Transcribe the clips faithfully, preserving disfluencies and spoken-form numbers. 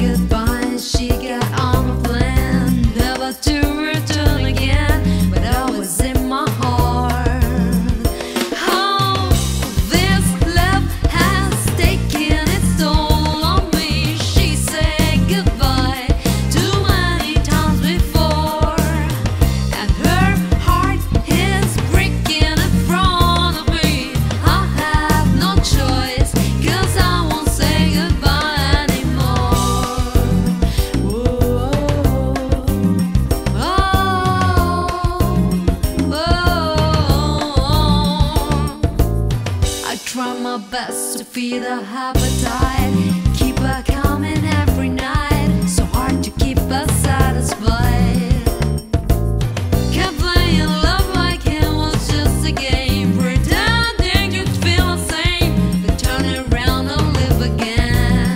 goodbye. She got on a plan, never to return again, but I was in my heart. Oh, this love has taken its toll on me. She said goodbye too many times before, and her heart is breaking in front of me. I have no choice, 'cause I won't say goodbye anymore. Whoa, oh, oh. I try my best to feed her appetite, keep her coming every night, so hard to keep her satisfied. Kept playing love like it was just a game, pretending you'd feel the same, but turn around and live again.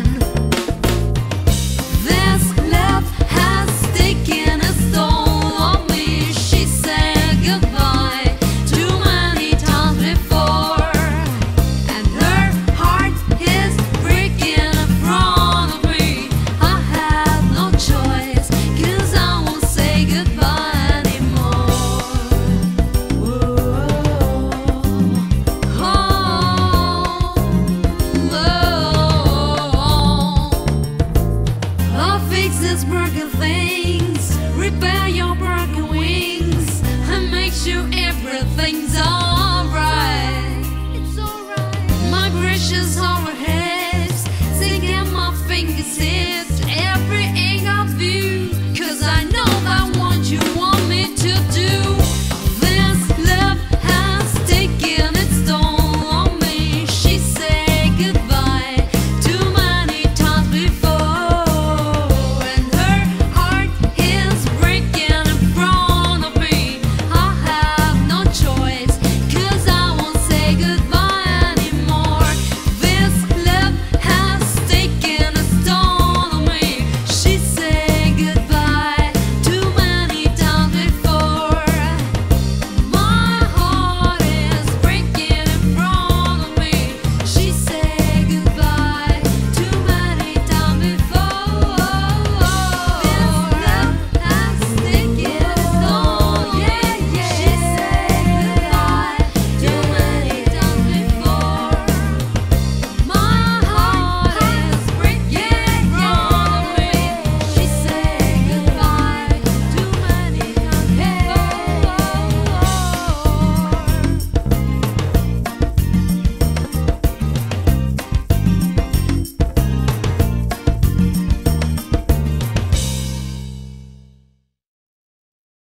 This love has taken its toll on me. She said goodbye too many times before, and her heart is breaking in front of me. I have no choice, 'cause I won't say goodbye anymore. Whoa, oh, oh. I'll fix these broken things, repair your broken wings, and make sure everything's all